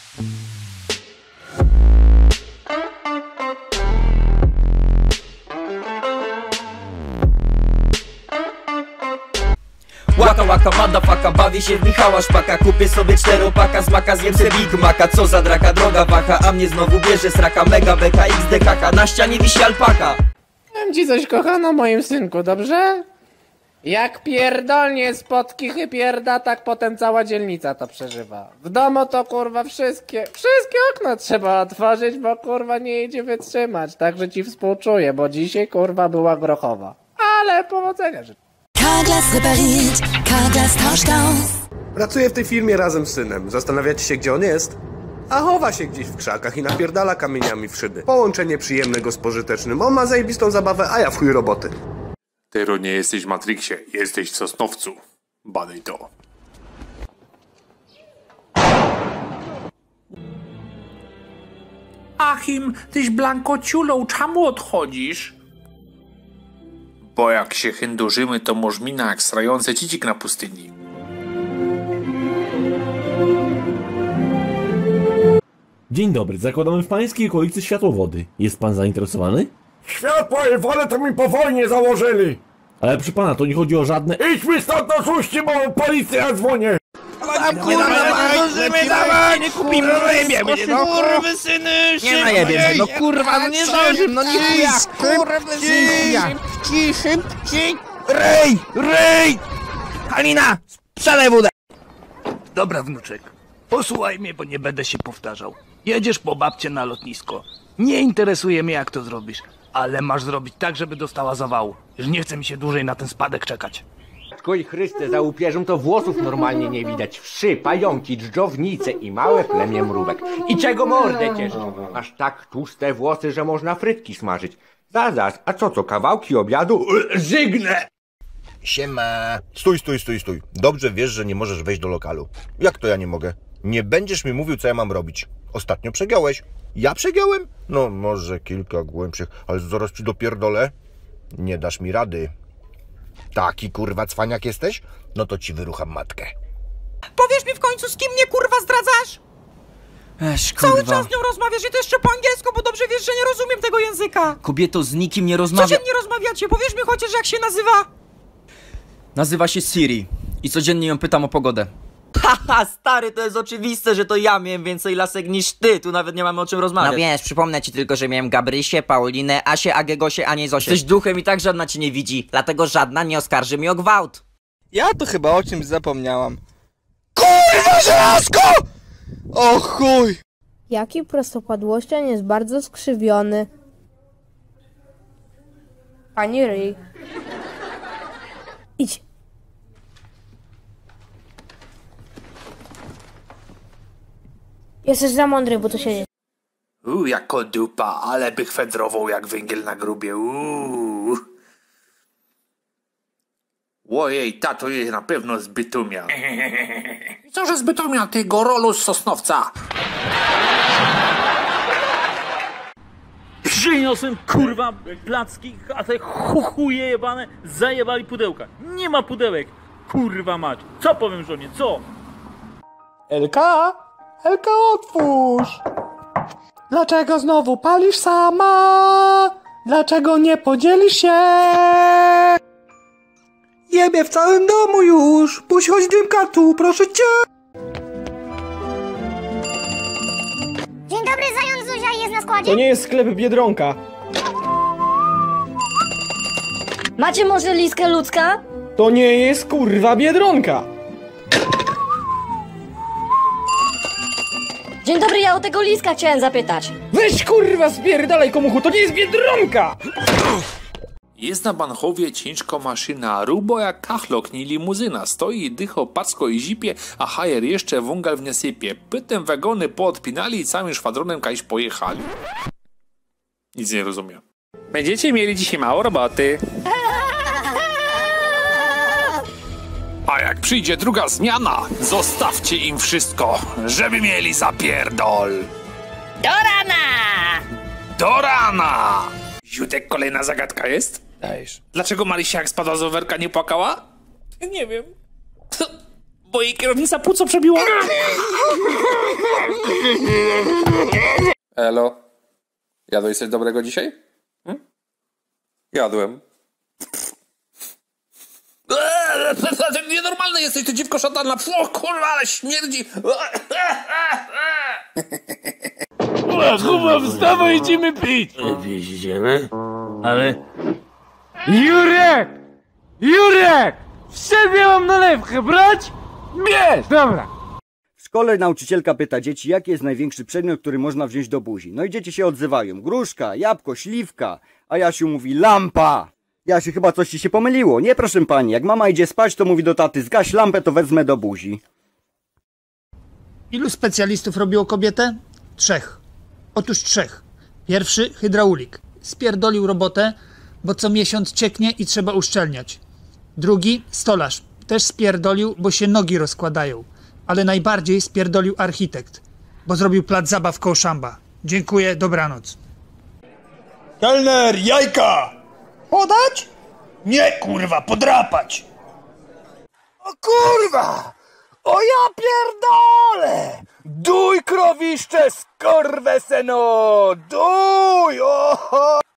Łaka łaka madafaka, bawi się w Michała Szpaka. Kupię sobie 4-paka z maka, zjem se Big Maca. Co za draka, droga waha, a mnie znowu bierze sraka. Mega beka, XDKK, na ścianie wisi alpaka. Powiem ci coś, kochana, moim synku, dobrze? Jak pierdolnie spod kichy pierda, tak potem cała dzielnica to przeżywa. W domu to kurwa wszystkie okna trzeba otworzyć, bo kurwa nie idzie wytrzymać. Także ci współczuję, bo dzisiaj kurwa była grochowa. Ale powodzenia życzę. Carglass repariert, Carglass tauscht aus. Pracuję w tej firmie razem z synem. Zastanawiacie się, gdzie on jest? A chowa się gdzieś w krzakach i napierdala kamieniami w szyby. Połączenie przyjemnego z pożytecznym. On ma zajebistą zabawę, a ja w chuj roboty. Tyro, nie jesteś w Matrixie, jesteś w Sosnowcu. Badaj to. Achim, tyś blankociulą, czemu odchodzisz? Bo jak się chędożymy, to możmina jak srający cicik na pustyni. Dzień dobry, zakładamy w pańskiej okolicy światłowody. Jest pan zainteresowany? Światła i wodę to mi po wojnie założyli! Ale proszę pana, to nie chodzi o żadne... Idźmy stąd na słuści, bo policja dzwonię! Nie kupimy, kurwy syny, nie najebiemy, no kurwa, no nie zdążym, no nie chuja, kurwy syny, szybciej, ryj, Halina, sprzedaj wódę. Dobra, wnuczek, posłuchaj mnie, bo nie będę się powtarzał. Jedziesz po babcię na lotnisko. Nie interesuje mnie, jak to zrobisz, ale masz zrobić tak, żeby dostała zawału. Już nie chce mi się dłużej na ten spadek czekać. Oj Chryste, za łupieżem to włosów normalnie nie widać. Wszy, pająki, dżdżownice i małe plemię mrówek. I czego mordę cieszysz? Masz tak tłuste włosy, że można frytki smażyć. Zaz, a co, kawałki obiadu? Żygnę! Siema. Stój. Dobrze wiesz, że nie możesz wejść do lokalu. Jak to ja nie mogę? Nie będziesz mi mówił, co ja mam robić. Ostatnio przegiąłeś. Ja przegiąłem? No, może kilka głębszych, ale zaraz ci dopierdolę. Nie dasz mi rady. Taki kurwa cwaniak jesteś? No to ci wyrucham matkę. Powiesz mi w końcu, z kim mnie kurwa zdradzasz? Cały czas z nią rozmawiasz i to jeszcze po angielsku, bo dobrze wiesz, że nie rozumiem tego języka. Kobieto, z nikim nie rozmawia... Codziennie rozmawiacie, powiesz mi chociaż, jak się nazywa? Nazywa się Siri i codziennie ją pytam o pogodę. Haha, stary, to jest oczywiste, że to ja miałem więcej lasek niż ty, tu nawet nie mamy o czym rozmawiać. No wiesz, przypomnę ci tylko, że miałem Gabrysię, Paulinę, Asię, Agegosię, a nie Zosię. Jesteś duchem i tak żadna cię nie widzi, dlatego żadna nie oskarży mnie o gwałt. Ja to chyba o czymś zapomniałam. Kurwa, żelazko! O chuj! Jaki prostopadłością jest bardzo skrzywiony. Pani ryj. Idź. Jesteś za mądry, bo to się nie... Jako dupa, ale by chwedrował jak węgiel na grubie. Ojej, tato jest na pewno z Bytomia. Co, że z Bytomia, ty gorolu z Sosnowca? Przyniosłem kurwa placki, a te chuje jebane zajebali pudełka. Nie ma pudełek, kurwa mać. Co powiem żonie, co? Elka, otwórz! Dlaczego znowu palisz sama? Dlaczego nie podzielisz się? Jebie w całym domu już! Puść choć dymka tu, proszę cię! Dzień dobry, Zając Zuzia jest na składzie? To nie jest sklep Biedronka. Macie może liskę ludzka? To nie jest kurwa Biedronka. Dzień dobry, ja o tego liska chciałem zapytać. Weź kurwa spierdalaj komuchu, to nie jest Biedronka! Jest na Banchowie ciężko maszyna, rubo jak kachlok, nie limuzyna. Stoi, dycho, packo i zipie, a hajer jeszcze wągal w nie sypie. Pytem wagony poodpinali i całym szwadronem kajś pojechali. Nic nie rozumiem. Będziecie mieli dzisiaj mało roboty. A jak przyjdzie druga zmiana, zostawcie im wszystko, żeby mieli zapierdol. Do rana! Do rana! Ziutek, kolejna zagadka jest? Dajesz. Dlaczego Marysia jak spadła z rowerka nie płakała? Nie wiem. Bo jej kierownica płuco przebiła. Elo, jadłeś coś dobrego dzisiaj? Jadłem. Nienormalny jesteś, ty dziwko szatana. O kurwa, ale śmierdzi. Kuba, wstawaj, idziemy pić! Idziemy? Ale... Jurek! Jurek! Wszedł, ja mam nalewkę, brać? Bierz! Dobra. W szkole nauczycielka pyta dzieci, jaki jest największy przedmiot, który można wziąć do buzi. No i dzieci się odzywają. Gruszka, jabłko, śliwka. A Jasiu mówi, lampa! Jasiu, chyba coś ci się pomyliło. Nie, proszę pani, jak mama idzie spać, to mówi do taty, zgaś lampę, to wezmę do buzi. Ilu specjalistów robiło kobietę? 3. Otóż 3. Pierwszy, hydraulik. Spierdolił robotę, bo co miesiąc cieknie i trzeba uszczelniać. Drugi, stolarz. Też spierdolił, bo się nogi rozkładają. Ale najbardziej spierdolił architekt, bo zrobił plac zabaw koło szamba. Dziękuję, dobranoc. Kelner, jajka! Podać? Nie, kurwa, podrapać! O kurwa! O ja pierdolę! Duj krowiszcze, skurweseno! Duj! Oho!